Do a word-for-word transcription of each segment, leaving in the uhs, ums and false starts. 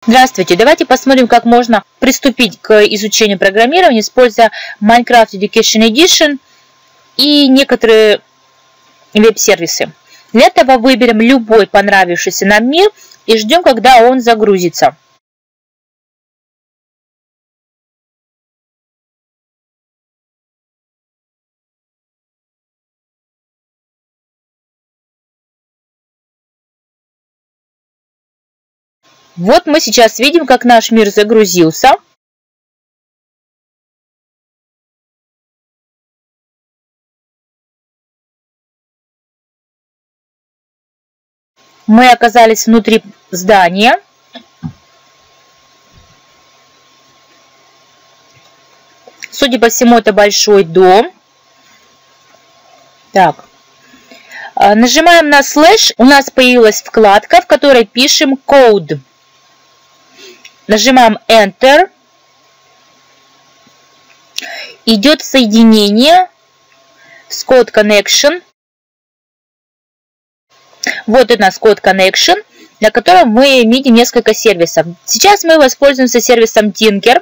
Здравствуйте! Давайте посмотрим, как можно приступить к изучению программирования, используя Minecraft Education Edition и некоторые веб-сервисы. Для этого выберем любой понравившийся нам мир и ждем, когда он загрузится. Вот мы сейчас видим, как наш мир загрузился. Мы оказались внутри здания. Судя по всему, это большой дом. Так. Нажимаем на слэш. У нас появилась вкладка, в которой пишем Code. Нажимаем Enter. Идет соединение с Code Connection. Вот у нас Code Connection, для которого мы видим несколько сервисов. Сейчас мы воспользуемся сервисом Tinker.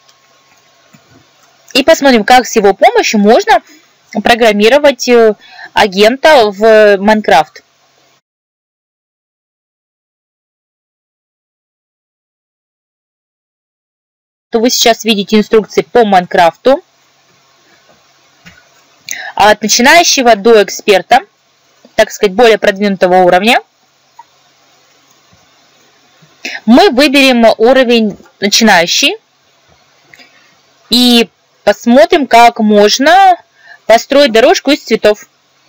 И посмотрим, как с его помощью можно программировать агента в Minecraft. То вы сейчас видите инструкции по Майнкрафту. От начинающего до эксперта, так сказать, более продвинутого уровня. Мы выберем уровень начинающий и посмотрим, как можно построить дорожку из цветов.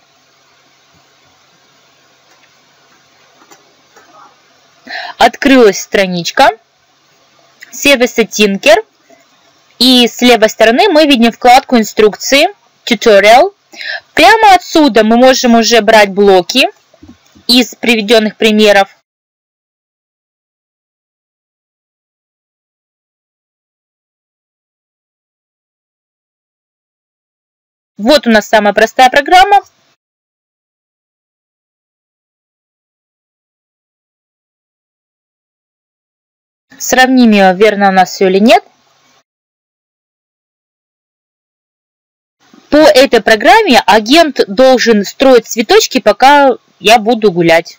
Открылась страничка сервиса Tinker. И с левой стороны мы видим вкладку инструкции Tutorial. Прямо отсюда мы можем уже брать блоки из приведенных примеров. Вот у нас самая простая программа. Сравним ее, верно у нас все или нет. По этой программе агент должен строить цветочки, пока я буду гулять.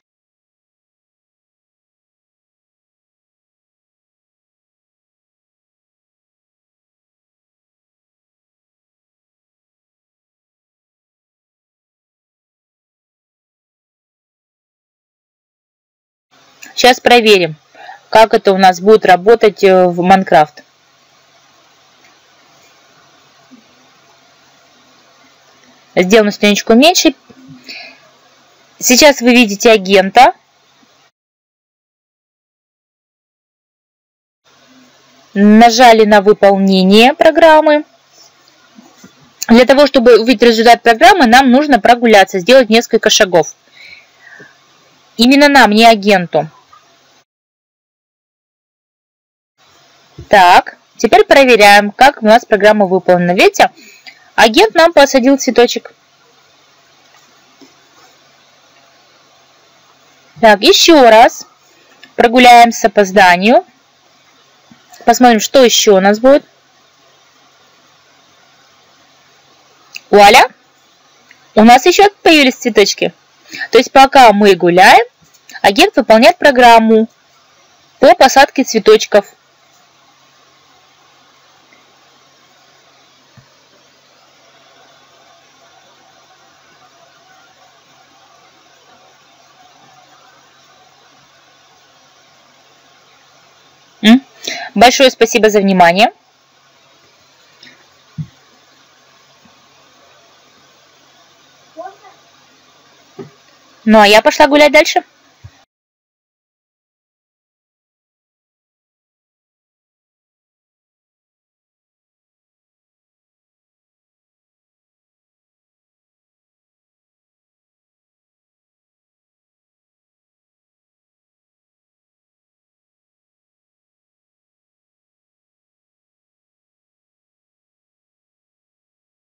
Сейчас проверим, как это у нас будет работать в Minecraft. Сделаем страничку меньше. Сейчас вы видите агента. Нажали на выполнение программы. Для того, чтобы увидеть результат программы, нам нужно прогуляться, сделать несколько шагов. Именно нам, не агенту. Так, теперь проверяем, как у нас программа выполнена. Видите, агент нам посадил цветочек. Так, еще раз прогуляемся по зданию. Посмотрим, что еще у нас будет. Вуаля! У нас еще появились цветочки. То есть пока мы гуляем, агент выполняет программу по посадке цветочков. Большое спасибо за внимание. Ну, а я пошла гулять дальше.